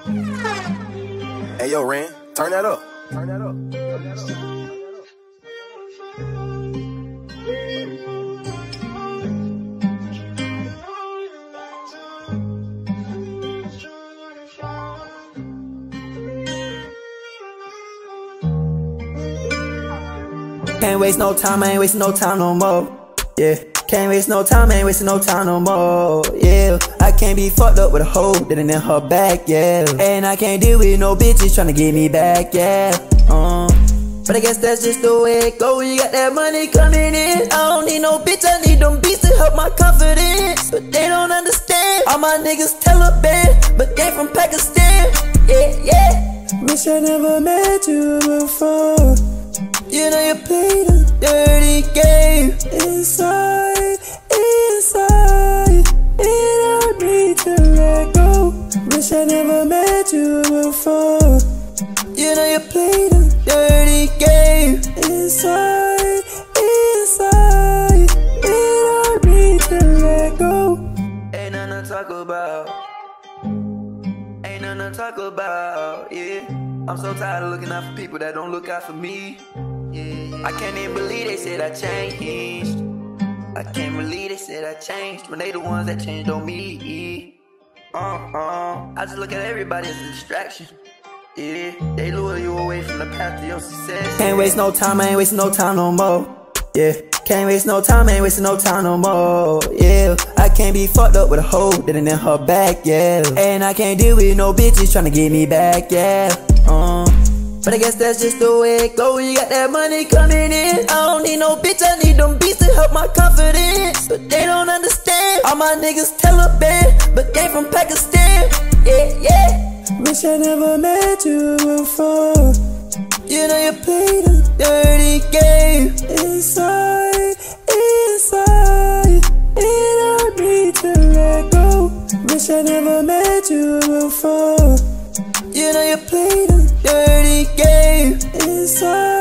Hey, yo, Ren, turn that up. Turn that up. Can't waste no time, I ain't wasting no time no more. Yeah, can't waste no time, I ain't wasting no time no more. Yeah, I can't be fucked up with a hoe that ain't in her back, yeah. And I can't deal with no bitches tryna get me back, yeah. But I guess that's just the way it go when you got that money coming in. I don't need no bitch, I need them beats to help my confidence. But they don't understand, all my niggas Taliban, but they from Pakistan, yeah, yeah. Wish I never met you before. You know you played a dirty game. Inside, it hurt me to let go. Wish I never met you before. You know you played a dirty game. Inside, it hurt me to let go. Ain't nothing to talk about. Ain't nothing to talk about, yeah. I'm so tired of looking out for people that don't look out for me. I can't even believe they said I changed. I can't believe they said I changed when they the ones that changed on me. I just look at everybody as a distraction. Yeah, they lure you away from the path to your success. Can't waste no time, I ain't wasting no time no more. Yeah, can't waste no time, I ain't wasting no time no more. Yeah, I can't be fucked up with a hoe that ain't in her back, yeah. And I can't deal with no bitches tryna get me back, yeah. But I guess that's just the way it go when you got that money coming in. I don't need no bitch, I need them beats to help my confidence. But they don't understand, all my niggas Taliban, but they from Pakistan, yeah, yeah. Wish I never met you before. You know you played a dirty game. Inside, it hurt me to let go. Wish I never met you before. You know you played a dirty game. Inside